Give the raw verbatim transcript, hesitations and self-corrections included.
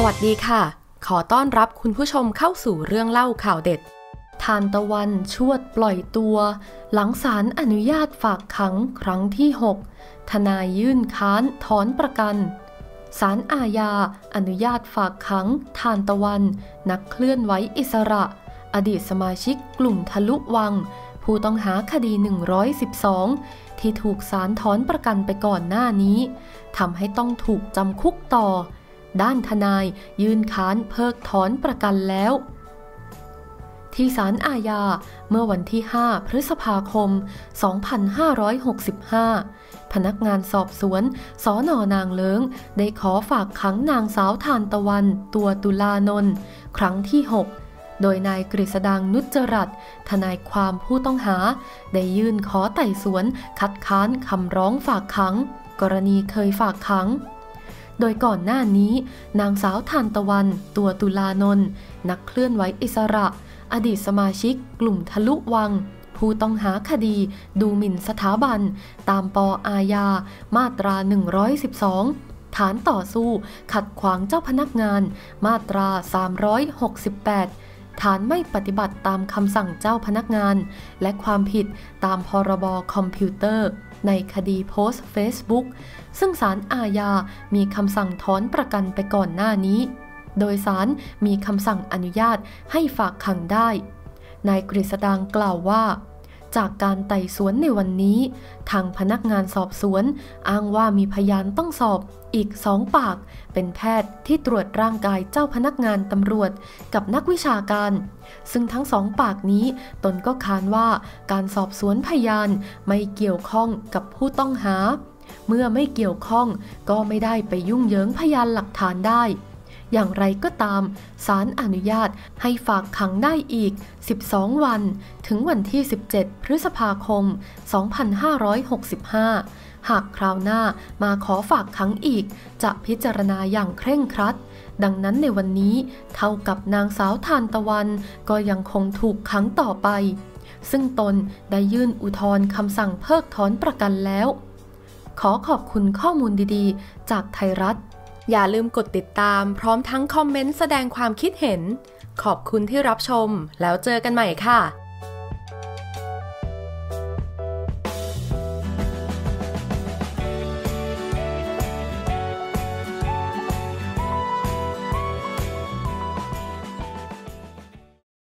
วัสดีค่ะขอต้อนรับคุณผู้ชมเข้าสู่เรื่องเล่าข่าวเด็ดทานตะวันชวดปล่อยตัวหลังศาลอนุญาตฝากขังครั้งที่หกทนายยื่นค้านถอนประกันศาลอาญาอนุญาตฝากขังทานตะวันนักเคลื่อนไหวอิสระอดีตสมาชิกกลุ่มทะลุวังผู้ต้องหาคดีหนึ่งร้อยสิบสองที่ถูกศาลถอนประกันไปก่อนหน้านี้ทำให้ต้องถูกจำคุกต่อด้านทนายยื่นค้านเพิกถอนประกันแล้วที่ศาลอาญาเมื่อวันที่ห้าพฤษภาคมสองพันห้าร้อยหกสิบห้าพนักงานสอบสวนสน.นางเลิ้งได้ขอฝากขังนางสาวทานตะวันตัวตุลานนท์ครั้งที่หกโดยนายกฤษดางนุจจรัตน์ทนายความผู้ต้องหาได้ยื่นขอไต่สวนคัดค้านคำร้องฝากขังกรณีเคยฝากขังโดยก่อนหน้านี้นางสาวทานตะวันตัวตุลานนท์นักเคลื่อนไหวอิสระอดีตสมาชิกกลุ่มทะลุวังผู้ต้องหาคดีดูหมิ่นสถาบันตามป.อาญามาตราหนึ่งร้อยสิบสองฐานต่อสู้ขัดขวางเจ้าพนักงานมาตราสามร้อยหกสิบแปดฐานไม่ปฏิบัติตามคำสั่งเจ้าพนักงานและความผิดตามพรบคอมพิวเตอร์ในคดีโพสต์ Facebook ซึ่งศาลอาญามีคำสั่งถอนประกันไปก่อนหน้านี้โดยศาลมีคำสั่งอนุญาตให้ฝากขังได้นายกฤษดางกล่าวว่าจากการไต่สวนในวันนี้ทางพนักงานสอบสวนอ้างว่ามีพยานต้องสอบอีกสองปากเป็นแพทย์ที่ตรวจร่างกายเจ้าพนักงานตำรวจกับนักวิชาการซึ่งทั้งสองปากนี้ตนก็ค้านว่าการสอบสวนพยานไม่เกี่ยวข้องกับผู้ต้องหาเมื่อไม่เกี่ยวข้องก็ไม่ได้ไปยุ่งเหยิงพยานหลักฐานได้อย่างไรก็ตามศาลอนุญาตให้ฝากขังได้อีกสิบสองวันถึงวันที่สิบเจ็ดพฤษภาคมสองพันห้าร้อยหกสิบห้าหากคราวหน้ามาขอฝากขังอีกจะพิจารณาอย่างเคร่งครัดดังนั้นในวันนี้เท่ากับนางสาวทานตะวันก็ยังคงถูกขังต่อไปซึ่งตนได้ยื่นอุทธรณ์คำสั่งเพิกถอนประกันแล้วขอขอบคุณข้อมูลดีๆจากไทยรัฐอย่าลืมกดติดตามพร้อมทั้งคอมเมนต์แสดงความคิดเห็นขอบคุณที่รับชมแล้วเจอกันใหม่ค่ะ